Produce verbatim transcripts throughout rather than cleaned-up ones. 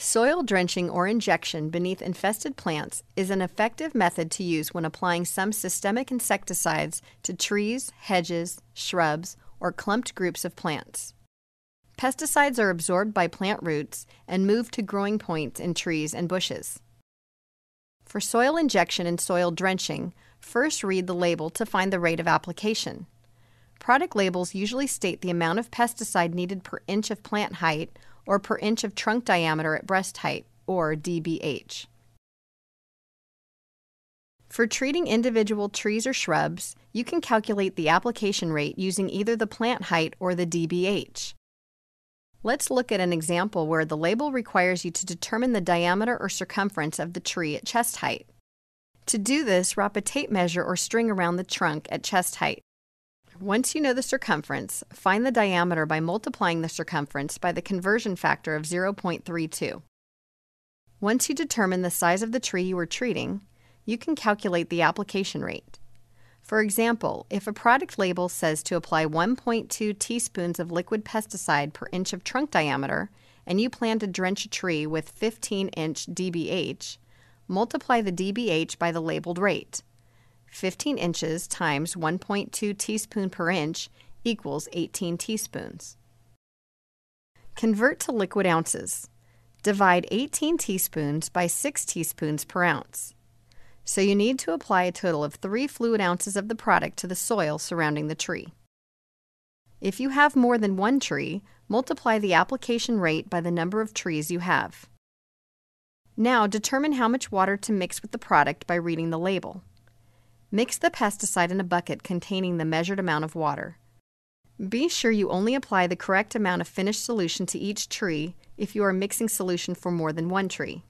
Soil drenching or injection beneath infested plants is an effective method to use when applying some systemic insecticides to trees, hedges, shrubs, or clumped groups of plants. Pesticides are absorbed by plant roots and moved to growing points in trees and bushes. For soil injection and soil drenching, first read the label to find the rate of application. Product labels usually state the amount of pesticide needed per inch of plant height or per inch of trunk diameter at breast height, or D B H. For treating individual trees or shrubs, you can calculate the application rate using either the plant height or the D B H. Let's look at an example where the label requires you to determine the diameter or circumference of the tree at chest height. To do this, wrap a tape measure or string around the trunk at chest height. Once you know the circumference, find the diameter by multiplying the circumference by the conversion factor of zero point three two. Once you determine the size of the tree you are treating, you can calculate the application rate. For example, if a product label says to apply one point two teaspoons of liquid pesticide per inch of trunk diameter, and you plan to drench a tree with fifteen inch D B H, multiply the D B H by the labeled rate. fifteen inches times one point two teaspoon per inch equals eighteen teaspoons. Convert to liquid ounces. Divide eighteen teaspoons by six teaspoons per ounce. So you need to apply a total of three fluid ounces of the product to the soil surrounding the tree. If you have more than one tree, multiply the application rate by the number of trees you have. Now determine how much water to mix with the product by reading the label. Mix the pesticide in a bucket containing the measured amount of water. Be sure you only apply the correct amount of finished solution to each tree if you are mixing solution for more than one tree.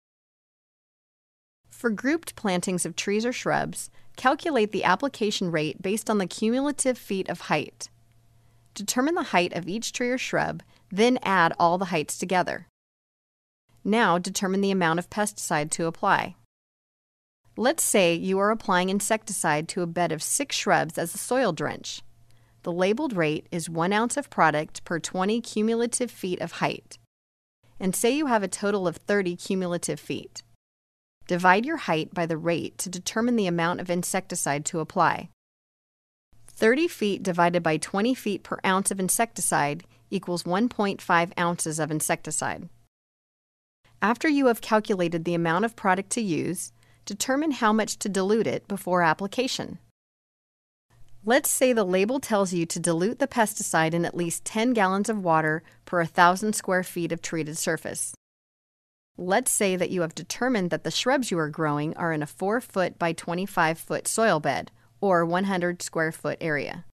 For grouped plantings of trees or shrubs, calculate the application rate based on the cumulative feet of height. Determine the height of each tree or shrub, then add all the heights together. Now determine the amount of pesticide to apply. Let's say you are applying insecticide to a bed of six shrubs as a soil drench. The labeled rate is one ounce of product per twenty cumulative feet of height. And say you have a total of thirty cumulative feet. Divide your height by the rate to determine the amount of insecticide to apply. thirty feet divided by twenty feet per ounce of insecticide equals one point five ounces of insecticide. After you have calculated the amount of product to use, determine how much to dilute it before application. Let's say the label tells you to dilute the pesticide in at least ten gallons of water per one thousand square feet of treated surface. Let's say that you have determined that the shrubs you are growing are in a four foot by twenty-five foot soil bed, or one hundred square foot area.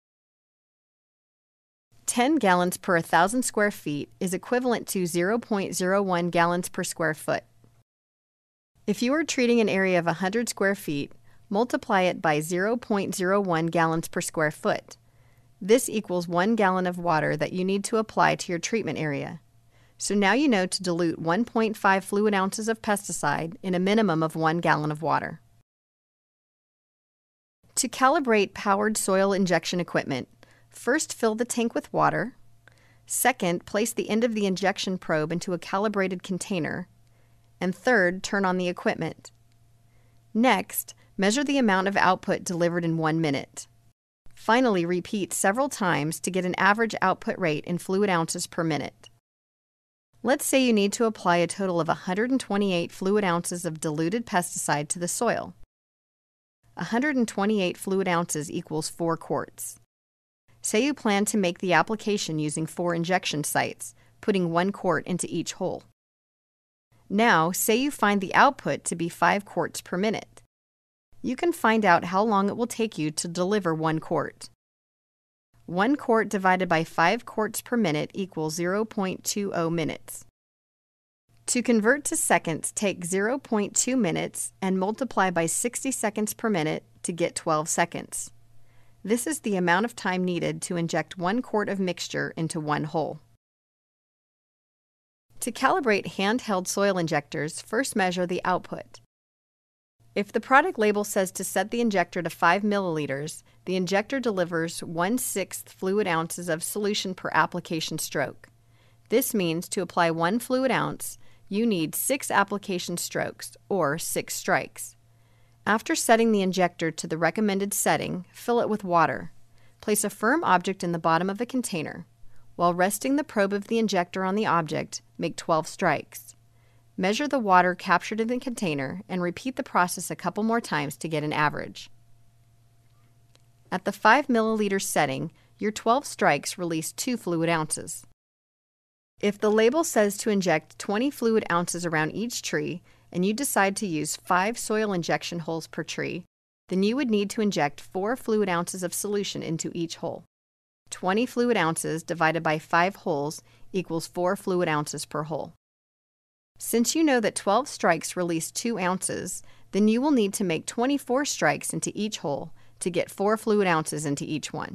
ten gallons per one thousand square feet is equivalent to zero point zero one gallons per square foot. If you are treating an area of one hundred square feet, multiply it by zero point zero one gallons per square foot. This equals one gallon of water that you need to apply to your treatment area. So now you know to dilute one point five fluid ounces of pesticide in a minimum of one gallon of water. To calibrate powered soil injection equipment, first fill the tank with water. Second, place the end of the injection probe into a calibrated container. And third, turn on the equipment. Next, measure the amount of output delivered in one minute. Finally, repeat several times to get an average output rate in fluid ounces per minute. Let's say you need to apply a total of one hundred twenty-eight fluid ounces of diluted pesticide to the soil. one hundred twenty-eight fluid ounces equals four quarts. Say you plan to make the application using four injection sites, putting one quart into each hole. Now, say you find the output to be five quarts per minute. You can find out how long it will take you to deliver one quart. One quart divided by five quarts per minute equals zero point two zero minutes. To convert to seconds, take zero point two minutes and multiply by sixty seconds per minute to get twelve seconds. This is the amount of time needed to inject one quart of mixture into one hole. To calibrate handheld soil injectors, first measure the output. If the product label says to set the injector to five milliliters, the injector delivers one sixth fluid ounces of solution per application stroke. This means to apply one fluid ounce, you need six application strokes, or six strikes. After setting the injector to the recommended setting, fill it with water. Place a firm object in the bottom of the container. While resting the probe of the injector on the object, make twelve strikes. Measure the water captured in the container and repeat the process a couple more times to get an average. At the five milliliter setting, your twelve strikes release two fluid ounces. If the label says to inject twenty fluid ounces around each tree, and you decide to use five soil injection holes per tree, then you would need to inject four fluid ounces of solution into each hole. twenty fluid ounces divided by five holes equals four fluid ounces per hole. Since you know that twelve strikes release two ounces, then you will need to make twenty-four strikes into each hole to get four fluid ounces into each one.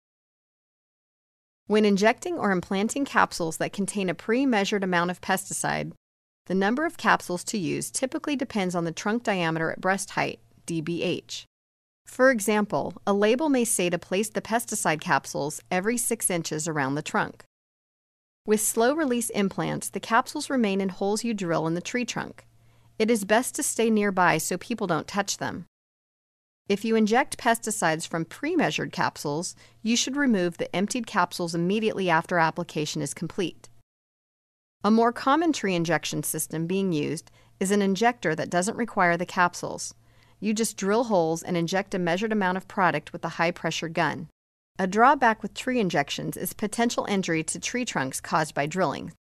When injecting or implanting capsules that contain a pre-measured amount of pesticide, the number of capsules to use typically depends on the trunk diameter at breast height, D B H. For example, a label may say to place the pesticide capsules every six inches around the trunk. With slow-release implants, the capsules remain in holes you drill in the tree trunk. It is best to stay nearby so people don't touch them. If you inject pesticides from pre-measured capsules, you should remove the emptied capsules immediately after application is complete. A more common tree injection system being used is an injector that doesn't require the capsules. You just drill holes and inject a measured amount of product with a high-pressure gun. A drawback with tree injections is potential injury to tree trunks caused by drilling.